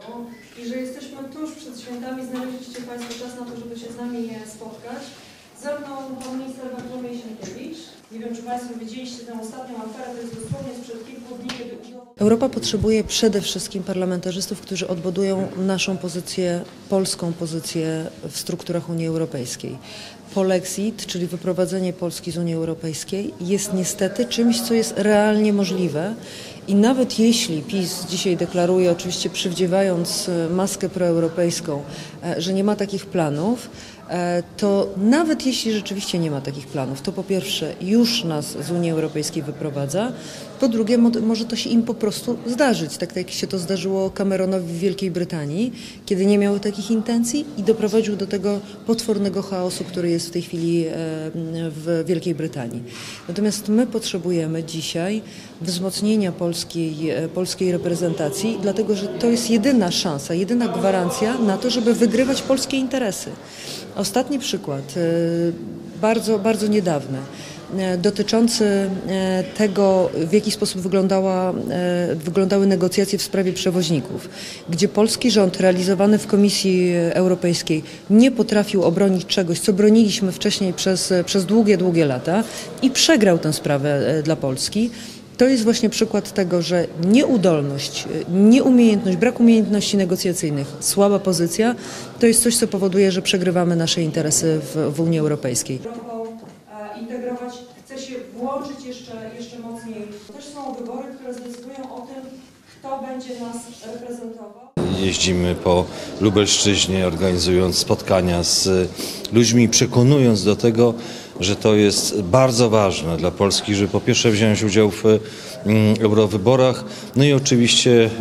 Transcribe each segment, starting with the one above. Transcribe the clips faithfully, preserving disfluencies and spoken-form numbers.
i że jesteśmy tuż przed świętami, znaleźliście Państwo czas na to, żeby się z nami spotkać. Ze mną pan minister Bartłomiej Sienkiewicz. Nie wiem, czy Państwo widzieliście tę ostatnią aferę, to jest dosłownie sprzed kilku dni, kiedy udało... Europa potrzebuje przede wszystkim parlamentarzystów, którzy odbudują naszą pozycję, polską pozycję w strukturach Unii Europejskiej. Polexit, czyli wyprowadzenie Polski z Unii Europejskiej, jest niestety czymś, co jest realnie możliwe. I nawet jeśli PiS dzisiaj deklaruje, oczywiście przywdziewając maskę proeuropejską, że nie ma takich planów, to nawet jeśli rzeczywiście nie ma takich planów, to po pierwsze już nas z Unii Europejskiej wyprowadza, po drugie może to się im po prostu zdarzyć, tak jak się to zdarzyło Cameronowi w Wielkiej Brytanii, kiedy nie miał takich intencji i doprowadził do tego potwornego chaosu, który jest w tej chwili w Wielkiej Brytanii. Natomiast my potrzebujemy dzisiaj wzmocnienia polskiej, polskiej reprezentacji, dlatego że to jest jedyna szansa, jedyna gwarancja na to, żeby wygrywać polskie interesy. Ostatni przykład, bardzo, bardzo niedawny, dotyczący tego, w jaki sposób wyglądała, wyglądały negocjacje w sprawie przewoźników, gdzie polski rząd realizowany w Komisji Europejskiej nie potrafił obronić czegoś, co broniliśmy wcześniej przez, przez długie, długie lata i przegrał tę sprawę dla Polski. To jest właśnie przykład tego, że nieudolność, nieumiejętność, brak umiejętności negocjacyjnych, słaba pozycja, to jest coś, co powoduje, że przegrywamy nasze interesy w, w Unii Europejskiej. Integrować, chce się włączyć jeszcze, jeszcze mocniej. Też są wybory, które zdecydują o tym, kto będzie nas reprezentował. Jeździmy po Lubelszczyźnie, organizując spotkania z ludźmi, przekonując do tego, że to jest bardzo ważne dla Polski, żeby po pierwsze wziąć udział w eurowyborach. No i oczywiście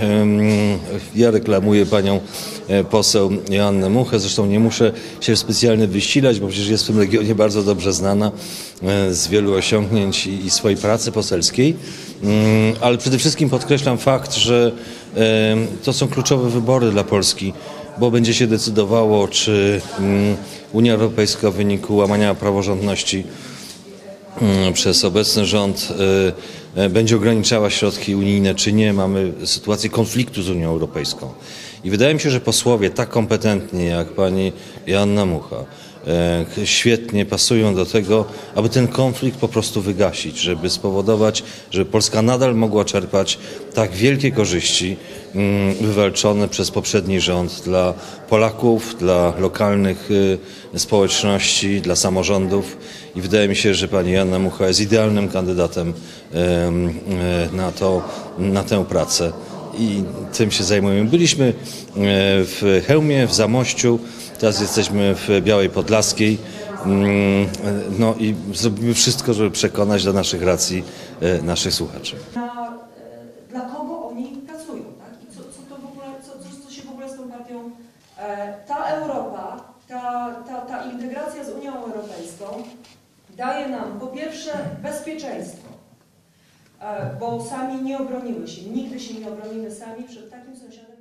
ja reklamuję panią poseł Joannę Muchę. Zresztą nie muszę się specjalnie wysilać, bo przecież jest w tym regionie bardzo dobrze znana z wielu osiągnięć i swojej pracy poselskiej. Ale przede wszystkim podkreślam fakt, że to są kluczowe wybory dla Polski, bo będzie się decydowało, czy Unia Europejska w wyniku łamania praworządności przez obecny rząd będzie ograniczała środki unijne, czy nie. Mamy sytuację konfliktu z Unią Europejską. I wydaje mi się, że posłowie tak kompetentni jak pani Joanna Mucha świetnie pasują do tego, aby ten konflikt po prostu wygasić, żeby spowodować, żeby Polska nadal mogła czerpać tak wielkie korzyści wywalczone przez poprzedni rząd dla Polaków, dla lokalnych społeczności, dla samorządów. I wydaje mi się, że pani Joanna Mucha jest idealnym kandydatem na, to, na tę pracę. I tym się zajmujemy. Byliśmy w Chełmie, w Zamościu, teraz jesteśmy w Białej Podlaskiej. No i zrobimy wszystko, żeby przekonać do naszych racji naszych słuchaczy. Na, dla kogo oni pracują, tak? I co, co to w ogóle, co, co, co się w ogóle z tą partią... Ta Europa, ta, ta, ta integracja z Unią Europejską daje nam po pierwsze bezpieczeństwo, bo sami nie obronimy się, nigdy się nie obronimy sami przed takim sąsiadem.